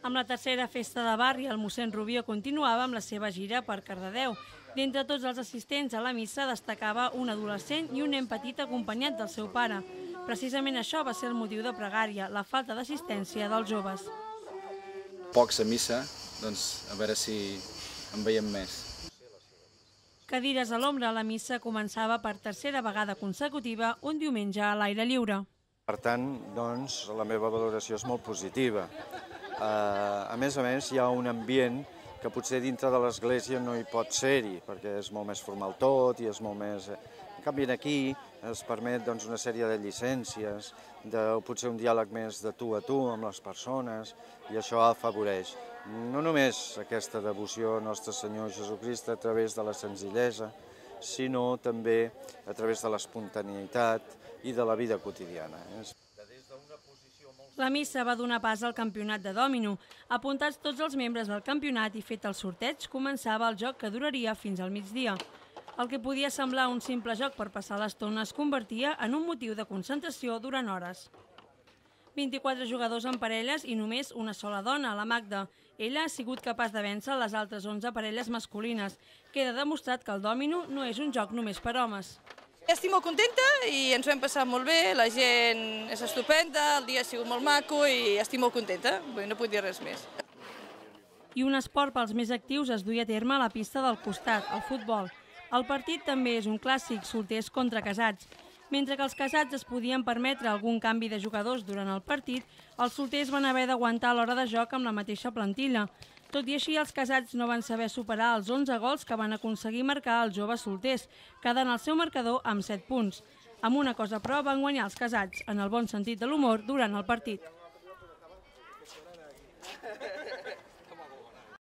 Amb la tercera festa de barri, el mossèn Rubió continuava amb la seva gira per Cardedeu. D'entre tots els assistents a la missa destacava un adolescent i un nen petit acompanyat del seu pare. Precisament això va ser el motiu de pregària, la falta d'assistència dels joves. Pocs a missa, doncs a veure si en veiem més. Cadires a l'ombra, la missa començava per tercera vegada consecutiva un diumenge a l'aire lliure. Per tant, doncs, la meva valoració és molt positiva. A més, hi ha un ambient que potser dintre de l'església no hi pot ser-hi, perquè és molt més formal tot i és molt més... En canvi, aquí es permet una sèrie de llicències, potser un diàleg més de tu a tu amb les persones, i això afavoreix no només aquesta devoció a Nostre Senyor Jesucrist a través de la senzillesa, sinó també a través de l'espontaneïtat i de la vida quotidiana. La missa va donar pas al campionat de dòmino. Apuntats tots els membres del campionat i fet el sorteig, començava el joc que duraria fins al migdia. El que podia semblar un simple joc per passar l'estona es convertia en un motiu de concentració durant hores. 24 jugadors en parelles i només una sola dona, la Magda. Ella ha sigut capaç de vèncer les altres 11 parelles masculines. Queda demostrat que el dòmino no és un joc només per homes. Estic molt contenta i ens ho hem passat molt bé, la gent és estupenda, el dia ha sigut molt maco i estic molt contenta, no puc dir res més. I un esport pels més actius es duia a terme a la pista del costat, el futbol. El partit també és un clàssic, solters contra casats. Mentre que els casats es podien permetre algun canvi de jugadors durant el partit, els solters van haver d'aguantar l'hora de joc amb la mateixa plantilla. Tot i així, els casats no van saber superar els 11 gols que van aconseguir marcar els joves solters, quedant el seu marcador amb 7 punts. Amb una cosa però van guanyar els casats, en el bon sentit de l'humor, durant el partit.